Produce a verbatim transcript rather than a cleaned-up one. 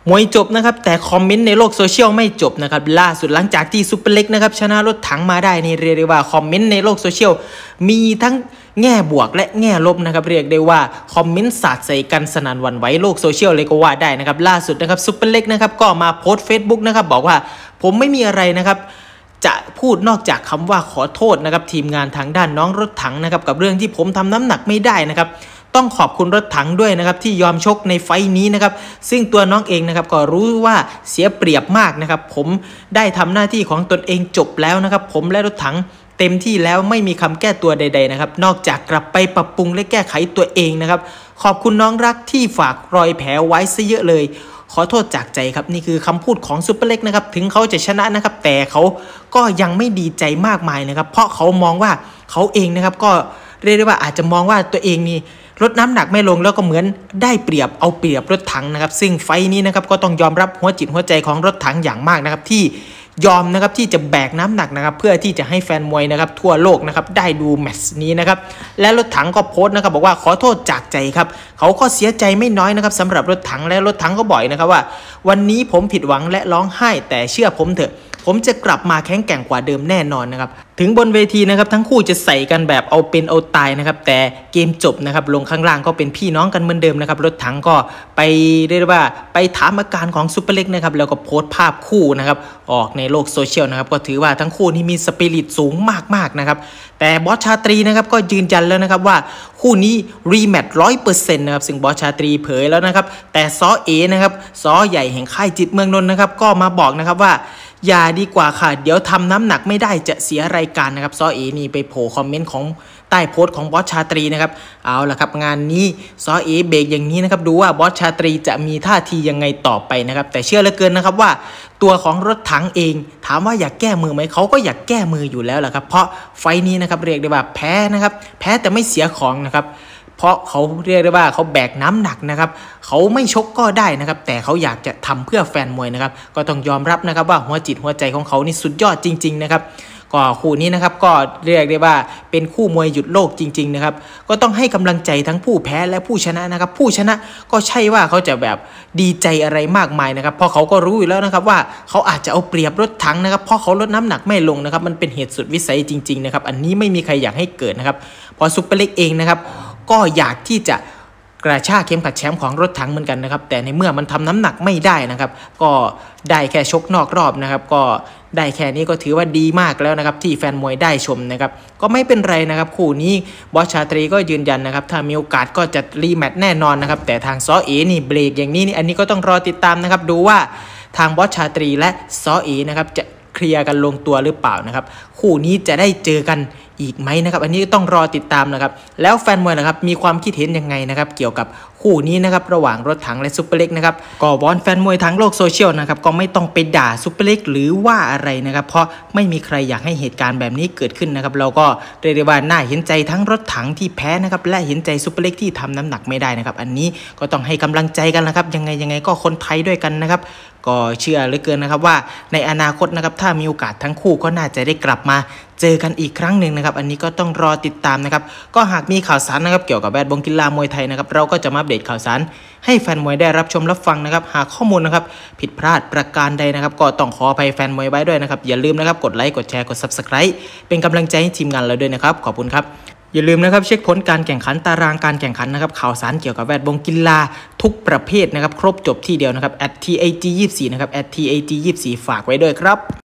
มวยจบนะครับแต่คอมเมนต์ในโลกโซเชียลไม่จบนะครับล่าสุดหลังจากที่ซุปเปอร์เล็กนะครับชนะรถถังมาได้นี่เรียกได้ว่าคอมเมนต์ในโลกโซเชียลมีทั้งแง่บวกและแง่ลบนะครับเรียกได้ว่าคอมเมนต์สาดใส่กันสนั่นหวั่นไหวโลกโซเชียลเลยก็ว่าได้นะครับล่าสุดนะครับซุปเปอร์เล็กนะครับก็มาโพสต์ Facebook นะครับบอกว่าผมไม่มีอะไรนะครับจะพูดนอกจากคำว่าขอโทษนะครับทีมงานทางด้านน้องรถถังนะครับกับเรื่องที่ผมทำน้ำหนักไม่ได้นะครับต้องขอบคุณรถถังด้วยนะครับที่ยอมชกในไฟนี้นะครับซึ่งตัวน้องเองนะครับก็รู้ว่าเสียเปรียบมากนะครับผมได้ทำหน้าที่ของตนเองจบแล้วนะครับผมและรถถังเต็มที่แล้วไม่มีคำแก้ตัวใดๆนะครับนอกจากกลับไปปรับปรุงและแก้ไขตัวเองนะครับขอบคุณน้องรักที่ฝากรอยแผลไว้ซะเยอะเลยขอโทษจากใจครับนี่คือคำพูดของซุปเปอร์เล็กนะครับถึงเขาจะชนะนะครับแต่เขาก็ยังไม่ดีใจมากมายนะครับเพราะเขามองว่าเขาเองนะครับก็เรียกได้ว่าอาจจะมองว่าตัวเองนี่ลดน้ำหนักไม่ลงแล้วก็เหมือนได้เปรียบเอาเปรียบรถถังนะครับซึ่งไฟนี้นะครับก็ต้องยอมรับหัวจิตหัวใจของรถถังอย่างมากนะครับที่ยอมนะครับที่จะแบกน้ำหนักนะครับเพื่อที่จะให้แฟนมวยนะครับทั่วโลกนะครับได้ดูแมตช์นี้นะครับและรถถังก็โพสต์นะครับบอกว่าขอโทษจากใจครับเขาก็เสียใจไม่น้อยนะครับสำหรับรถถังและรถถังก็บ่อยนะครับว่าวันนี้ผมผิดหวังและร้องไห้แต่เชื่อผมเถอะผมจะกลับมาแข็งแกร่งกว่าเดิมแน่นอนนะครับถึงบนเวทีนะครับทั้งคู่จะใส่กันแบบเอาเป็นเอาตายนะครับแต่เกมจบนะครับลงข้างล่างก็เป็นพี่น้องกันเหมือนเดิมนะครับรถถังก็ไปเรียกว่าไปถามอาการของซุปเปอร์เล็กนะครับแล้วก็โพสต์ภาพคู่นะครับออกในโลกโซเชียลนะครับก็ถือว่าทั้งคู่นี้มีสปิริตสูงมากๆนะครับแต่บอสชาตรีนะครับก็ยืนยันแล้วนะครับว่าคู่นี้รีแมตช์ร้อยเปอร์เซ็นต์นะครับซึ่งบอสชาตรีเผยแล้วนะครับแต่ซอเอนะครับซอใหญ่แห่งค่ายจิตเมืองนนท์นะครับก็มาบอกนะครับว่าอย่าดีกว่าค่ะเดี๋ยวทำน้ำหนักไม่ได้จะเสียรายการนะครับซอเอนี่ไปโผล่คอมเมนต์ของใต้โพสต์ของบอสชาตรีนะครับเอาล่ะครับงานนี้ซอเอเบรกอย่างนี้นะครับดูว่าบอสชาตรีจะมีท่าทียังไงต่อไปนะครับแต่เชื่อเหลือเกินนะครับว่าตัวของรถถังเองถามว่าอยากแก้มือไหมเขาก็อยากแก้มืออยู่แล้วแหละครับเพราะไฟนี้นะครับเรียกได้ว่าแพ้นะครับแพ้แต่ไม่เสียของนะครับเพราะเขาเรียกได้ว่าเขาแบกน้ำหนักนะครับเขาไม่ชกก็ได้นะครับแต่เขาอยากจะทำเพื่อแฟนมวยนะครับก็ต้องยอมรับนะครับว่าหัวจิตหัวใจของเขานี่สุดยอดจริงๆนะครับก็คู่นี้นะครับก็เรียกได้ว่าเป็นคู่มวยหยุดโลกจริงๆนะครับก็ต้องให้กำลังใจทั้งผู้แพ้และผู้ชนะนะครับผู้ชนะก็ใช่ว่าเขาจะแบบดีใจอะไรมากมายนะครับเพราะเขาก็รู้อยู่แล้วนะครับว่าเขาอาจจะเอาเปรียบรถถังนะครับเพราะเขาลดน้ำหนักไม่ลงนะครับมันเป็นเหตุสุดวิสัยจริงๆนะครับอันนี้ไม่มีใครอยากให้เกิดนะครับพอซุปเปอร์เล็กเองนะครับก็อยากที่จะกระชากเข็มขัดแชมป์ของรถถังเหมือนกันนะครับแต่ในเมื่อมันทำน้ำหนักไม่ได้นะครับก็ได้แค่ชกนอกรอบนะครับก็ได้แค่นี้ก็ถือว่าดีมากแล้วนะครับที่แฟนมวยได้ชมนะครับก็ไม่เป็นไรนะครับคู่นี้บอสชาตรีก็ยืนยันนะครับถ้ามีโอกาสก็จะรีแมตช์แน่นอนนะครับแต่ทางซอเอนี่เบรกอย่างนี้นี่อันนี้ก็ต้องรอติดตามนะครับดูว่าทางบอสชาตรีและซอเอนะครับจะเคลียร์กันลงตัวหรือเปล่านะครับคู่นี้จะได้เจอกันอีกไหมนะครับอันนี้ต้องรอติดตามนะครับแล้วแฟนมวยนะครับมีความคิดเห็นยังไงนะครับเกี่ยวกับคู่นี้นะครับระหว่างรถถังและซุปเปอร์เล็กนะครับก็วอนแฟนมวยทั้งโลกโซเชียลนะครับก็ไม่ต้องไปด่าซุปเปอร์เล็กหรือว่าอะไรนะครับเพราะไม่มีใครอยากให้เหตุการณ์แบบนี้เกิดขึ้นนะครับเราก็เรียกได้ว่าน่าเห็นใจทั้งรถถังที่แพ้นะครับและเห็นใจซุปเปอร์เล็กที่ทำน้ำหนักไม่ได้นะครับอันนี้ก็ต้องให้กำลังใจกันนะครับยังไงยังไงก็คนไทยด้วยกันนะครับก็เชื่อเหลือเกินนะครับว่าในอนาคตนะครับถ้ามีโอกาสทั้งคู่ก็น่าจะได้กลับมาเจอกันอีกครั้งหนึ่งนะครับอันนี้ก็ต้องรอติดตามนะครับก็หากมีข่าวสารนะครับเกี่ยวกับแวดวงกีฬามวยไทยนะครับเราก็จะมาอัปเดตข่าวสารให้แฟนมวยได้รับชมรับฟังนะครับหากข้อมูลนะครับผิดพลาดประการใดนะครับก็ต้องขออภัยแฟนมวยไว้ด้วยนะครับอย่าลืมนะครับกดไลค์กดแชร์กด ซับสไครบ์ เป็นกำลังใจให้ทีมงานเราด้วยนะครับขอบคุณครับอย่าลืมนะครับเช็คผลการแข่งขันตารางการแข่งขันนะครับข่าวสารเกี่ยวกับแวดวงกีฬาทุกประเภทนะครับครบจบที่เดียวนะครับ แอท ที เอ จี ยี่สิบสี่ นะครับ แอท ที เอ จี ยี่สิบสี่ ฝากไว้ด้วยครับ